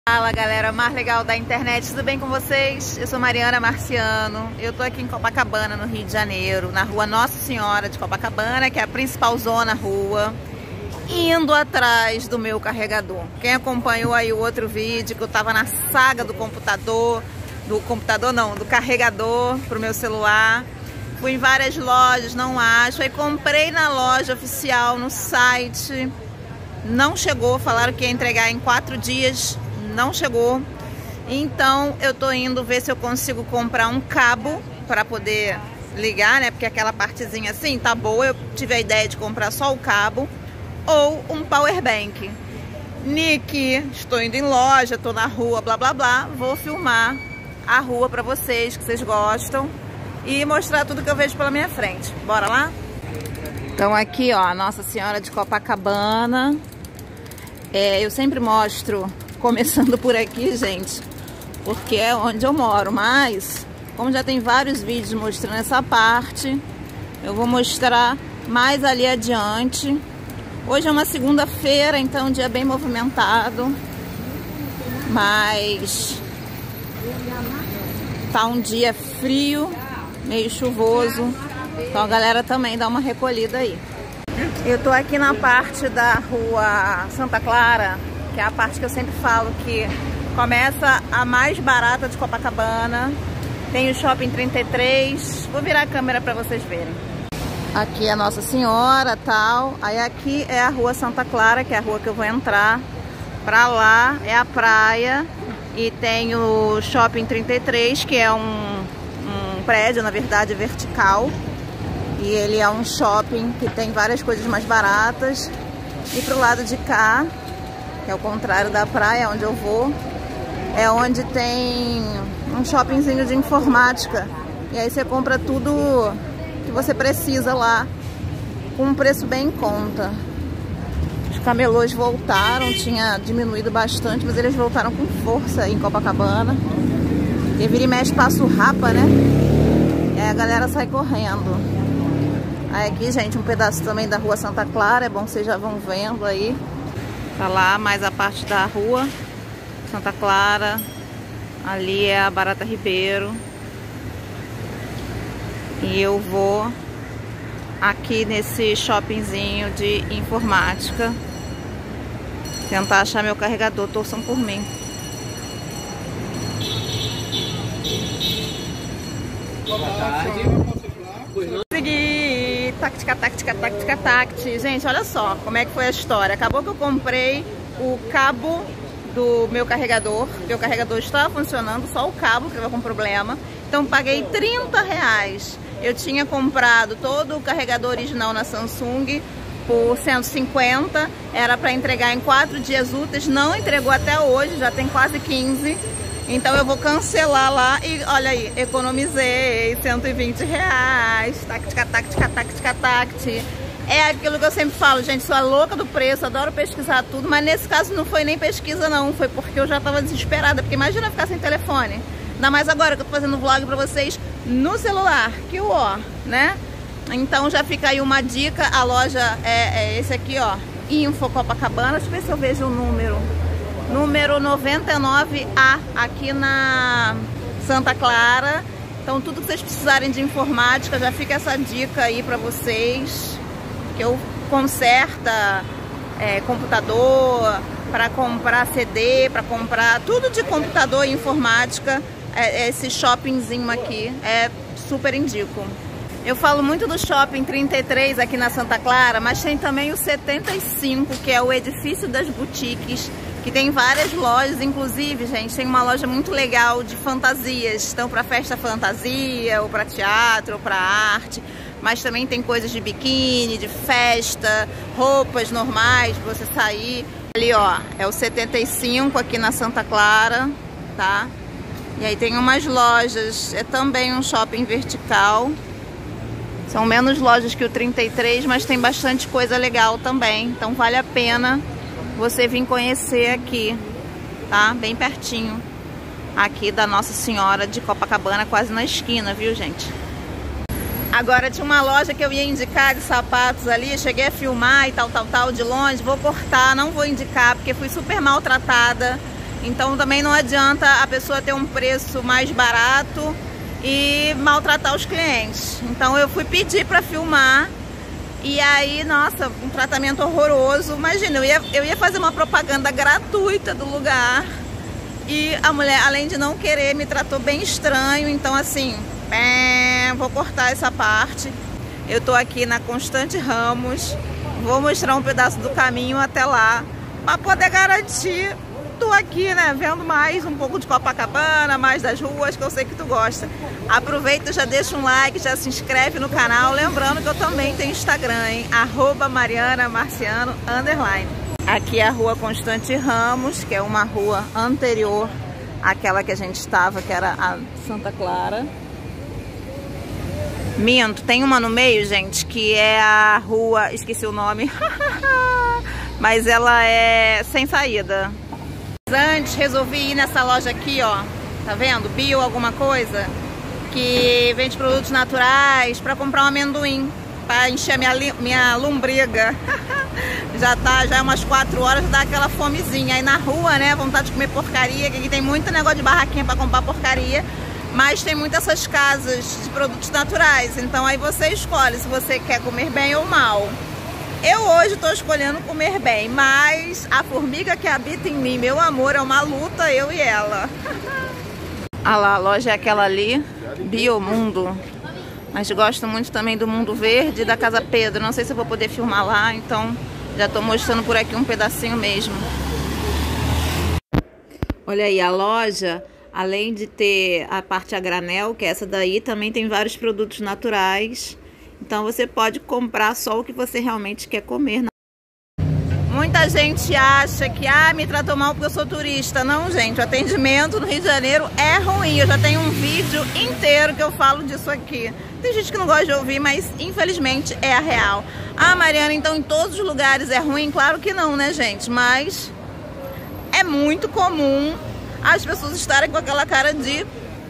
Fala galera mais legal da internet, tudo bem com vocês? Eu sou Mariana Marciano, eu tô aqui em Copacabana, no Rio de Janeiro, na rua Nossa Senhora de Copacabana, que é a principal zona rua, indo atrás do meu carregador. Quem acompanhou aí o outro vídeo, que eu tava na saga do carregador pro meu celular, fui em várias lojas, não acho, aí comprei na loja oficial, no site, não chegou, falaram que ia entregar em 4 dias, não chegou. Então eu tô indo ver se eu consigo comprar um cabo para poder ligar, né? Porque aquela partezinha assim tá boa. Eu tive a ideia de comprar só o cabo ou um power bank. Nick, estou indo em loja, tô na rua, blá blá blá. Vou filmar a rua para vocês, que vocês gostam, e mostrar tudo que eu vejo pela minha frente. Bora lá? Então aqui, ó, Nossa Senhora de Copacabana. Eu sempre mostro começando por aqui, gente, porque é onde eu moro, mas como já tem vários vídeos mostrando essa parte, eu vou mostrar mais ali adiante. Hoje é uma segunda-feira, então um dia bem movimentado, mas tá um dia frio, meio chuvoso, então a galera também dá uma recolhida aí. Eu tô aqui na parte da rua Santa Clara, que é a parte que eu sempre falo que começa a mais barata de Copacabana. Tem o Shopping 33. Vou virar a câmera para vocês verem. Aqui é Nossa Senhora, tal. Aí aqui é a rua Santa Clara, que é a rua que eu vou entrar. Pra lá é a praia. E tem o Shopping 33, que é um prédio, na verdade, vertical. E ele é um shopping que tem várias coisas mais baratas. E pro lado de cá, que é o contrário da praia, onde eu vou, é onde tem um shoppingzinho de informática. E aí você compra tudo que você precisa lá, com um preço bem em conta. Os camelôs voltaram, tinha diminuído bastante, mas eles voltaram com força em Copacabana. E vira e mexe passa o rapa, né? E aí a galera sai correndo. Aí aqui, gente, um pedaço também da rua Santa Clara, é bom que vocês já vão vendo aí. Tá lá mais a parte da rua Santa Clara. Ali é a Barata Ribeiro. E eu vou aqui nesse shoppingzinho de informática tentar achar meu carregador. Torçam por mim. Boa tarde. Consegui! Tacti. Gente, olha só como é que foi a história. Acabou que eu comprei o cabo do meu carregador, porque o carregador estava funcionando, só o cabo que estava com problema. Então paguei R$30. Eu tinha comprado todo o carregador original na Samsung por 150. Era para entregar em 4 dias úteis. Não entregou até hoje, já tem quase 15. Então eu vou cancelar lá e olha aí, economizei R$120. Tacti. É aquilo que eu sempre falo, gente, sou a louca do preço, adoro pesquisar tudo, mas nesse caso não foi nem pesquisa não, foi porque eu já tava desesperada, porque imagina ficar sem telefone. Ainda mais agora que eu tô fazendo vlog pra vocês no celular, que ó, né? Então já fica aí uma dica, a loja é esse aqui, ó, Info Copacabana. Deixa eu ver se eu vejo o número 99A, aqui na Santa Clara. Então tudo que vocês precisarem de informática, já fica essa dica aí pra vocês, que eu conserta computador, para comprar CD, para comprar tudo de computador e informática. Esse shoppingzinho aqui super indico. Eu falo muito do Shopping 33 aqui na Santa Clara, mas tem também o 75, que é o edifício das boutiques, que tem várias lojas. Inclusive, gente, tem uma loja muito legal de fantasias, então para festa fantasia, ou para teatro, ou para arte, mas também tem coisas de biquíni, de festa, roupas normais pra você sair. Ali, ó, é o 75 aqui na Santa Clara, tá? E aí tem umas lojas, é também um shopping vertical. São menos lojas que o 33, mas tem bastante coisa legal também. Então vale a pena você vir conhecer aqui, tá? Bem pertinho aqui da Nossa Senhora de Copacabana, quase na esquina, viu, gente? Agora tinha uma loja que eu ia indicar de sapatos ali, cheguei a filmar e tal, de longe. Vou cortar, não vou indicar, porque fui super maltratada. Então também não adianta a pessoa ter um preço mais barato e maltratar os clientes. Então eu fui pedir para filmar e aí, nossa, um tratamento horroroso. Imagina, eu ia fazer uma propaganda gratuita do lugar e a mulher, além de não querer, me tratou bem estranho. Então assim, vou cortar essa parte. Eu tô aqui na Constante Ramos, vou mostrar um pedaço do caminho até lá para poder garantir. Tô aqui, né, vendo mais um pouco de Copacabana, mais das ruas, que eu sei que tu gosta. Aproveita, já deixa um like, já se inscreve no canal. Lembrando que eu também tenho Instagram, hein? @marianamarciano_. Aqui é a rua Constante Ramos, que é uma rua anterior àquela que a gente estava, que era a Santa Clara. Minto, tem uma no meio, gente, que é a rua... Esqueci o nome. Mas ela é sem saída. Antes resolvi ir nessa loja aqui, ó, tá vendo? Bio alguma coisa, que vende produtos naturais, para comprar um amendoim, para encher minha lombriga. Já é umas 4 horas, dá aquela fomezinha. Aí na rua, né, vontade de comer porcaria, que aqui tem muito negócio de barraquinha para comprar porcaria, mas tem muitas essas casas de produtos naturais. Então aí você escolhe se você quer comer bem ou mal. Eu hoje estou escolhendo comer bem, mas a formiga que habita em mim, meu amor, é uma luta, eu e ela. Ah lá, a loja é aquela ali, Biomundo. Mas gosto muito também do Mundo Verde e da Casa Pedro. Não sei se eu vou poder filmar lá, então já estou mostrando por aqui um pedacinho mesmo. Olha aí, a loja, além de ter a parte a granel, que é essa daí, também tem vários produtos naturais. Então você pode comprar só o que você realmente quer comer. Muita gente acha que me tratou mal porque eu sou turista. Não, gente, o atendimento no Rio de Janeiro é ruim. Eu já tenho um vídeo inteiro que eu falo disso aqui. Tem gente que não gosta de ouvir, mas infelizmente é a real. Mariana, então em todos os lugares é ruim? Claro que não, né, gente? Mas é muito comum as pessoas estarem com aquela cara de...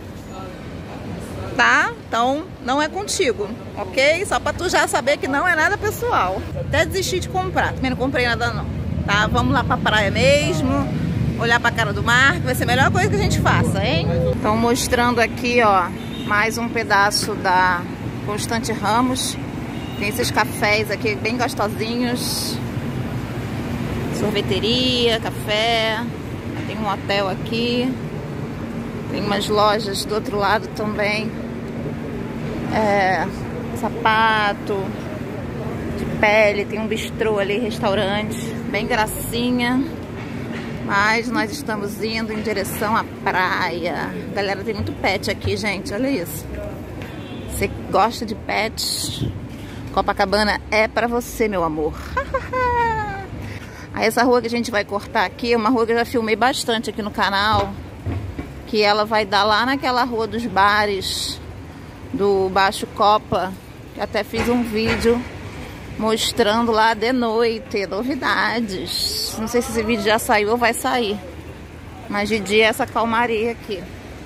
Tá? Então não é contigo, ok? Só pra tu já saber que não é nada pessoal. Até desisti de comprar, também não comprei nada não, tá? Vamos lá pra praia mesmo, olhar pra cara do mar, que vai ser a melhor coisa que a gente faça, hein? Então mostrando aqui, ó, mais um pedaço da Constante Ramos. Tem esses cafés aqui bem gostosinhos. Sorveteria, café. Tem um hotel aqui. Tem umas lojas do outro lado também. Sapato de pele. Tem um bistrô ali, restaurante. Bem gracinha. Mas nós estamos indo em direção à praia. Galera, tem muito pet aqui, gente. Olha isso. Você gosta de pets? Copacabana é pra você, meu amor. Aí essa rua que a gente vai cortar aqui é uma rua que eu já filmei bastante aqui no canal. Que ela vai dar lá naquela rua dos bares do Baixo Copa, que até fiz um vídeo mostrando lá de noite, novidades. Não sei se esse vídeo já saiu ou vai sair, mas de dia é essa calmaria aqui.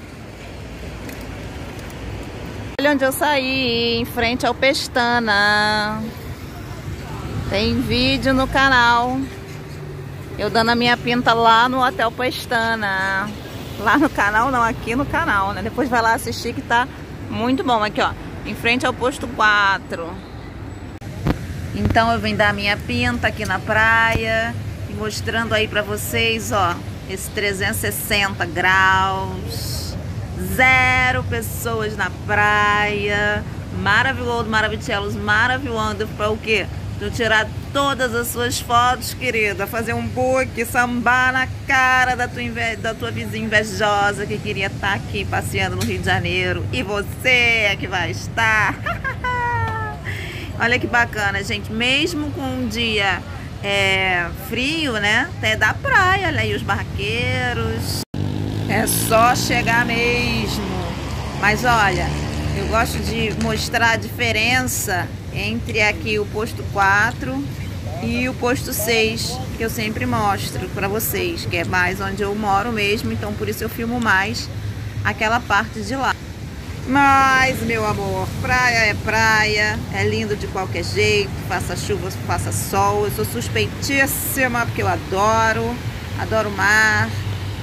Olha onde eu saí, em frente ao Pestana. Tem vídeo no canal, eu dando a minha pinta lá no Hotel Pestana. Lá no canal, não, aqui no canal, né? Depois vai lá assistir que tá muito bom. Aqui, ó, em frente ao posto 4. Então eu vim dar a minha pinta aqui na praia e mostrando aí pra vocês, ó, esse 360 graus, 0 pessoas na praia, maravilhoso, maravilhosos, maravilhoso, para o quê? Tu tirar todas as suas fotos, querida, fazer um book, sambar na cara da tua vizinha invejosa que queria estar aqui passeando no Rio de Janeiro. E você é que vai estar. Olha que bacana, gente. Mesmo com um dia frio, né? Até da praia, olha aí os barraqueiros. É só chegar mesmo. Mas olha, eu gosto de mostrar a diferença entre aqui o posto 4 e o posto 6, que eu sempre mostro pra vocês, que é mais onde eu moro mesmo, então por isso eu filmo mais aquela parte de lá. Mas, meu amor, praia, é lindo de qualquer jeito, faça chuva, faça sol. Eu sou suspeitíssima porque eu adoro o mar.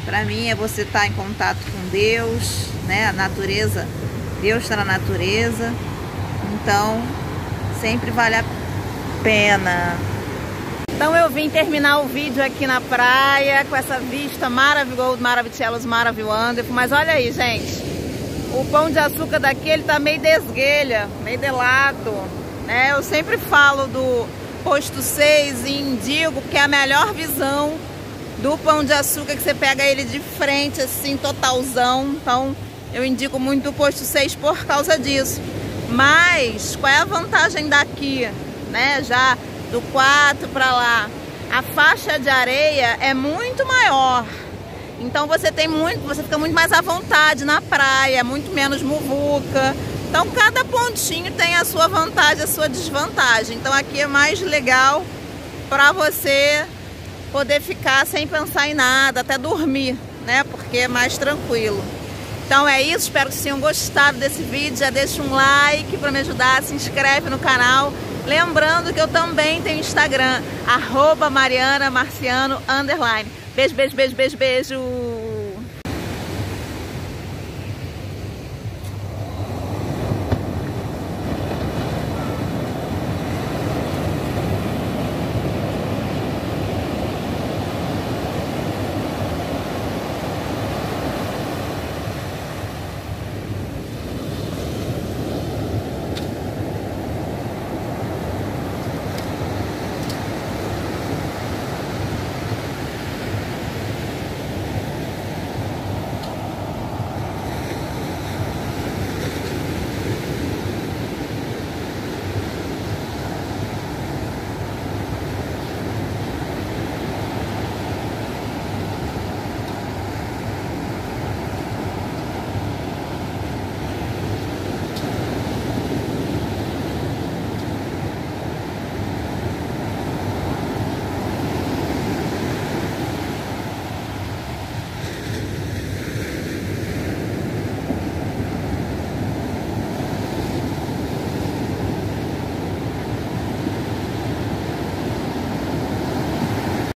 Para mim é você estar em contato com Deus, né? A natureza, Deus está na natureza. Então, sempre vale a pena. Então eu vim terminar o vídeo aqui na praia com essa vista maravilhosa, Maravichelos, Wonderful. Mas olha aí, gente, o Pão de Açúcar daqui, ele tá meio desguelha, meio de lado, né? Eu sempre falo do posto 6 e indico que é a melhor visão do Pão de Açúcar, que você pega ele de frente, assim, totalzão. Então eu indico muito o posto 6 por causa disso. Mas qual é a vantagem daqui, né? Já do 4 para lá, a faixa de areia é muito maior. Então você fica muito mais à vontade na praia, é muito menos muvuca. Então cada pontinho tem a sua vantagem, a sua desvantagem. Então aqui é mais legal para você poder ficar sem pensar em nada, até dormir, né? Porque é mais tranquilo. Então é isso, espero que vocês tenham gostado desse vídeo. Já deixa um like para me ajudar, se inscreve no canal. Lembrando que eu também tenho Instagram, @marianamarciano_. Beijo, beijo, beijo, beijo, beijo.